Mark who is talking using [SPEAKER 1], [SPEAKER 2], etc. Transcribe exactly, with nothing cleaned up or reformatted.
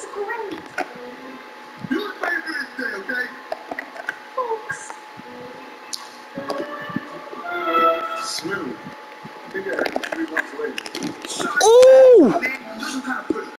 [SPEAKER 1] was great.
[SPEAKER 2] You look better than today, okay?
[SPEAKER 1] Thanks.
[SPEAKER 2] Smooth. I think I heard you three months later.
[SPEAKER 3] Ooh!
[SPEAKER 2] I mean,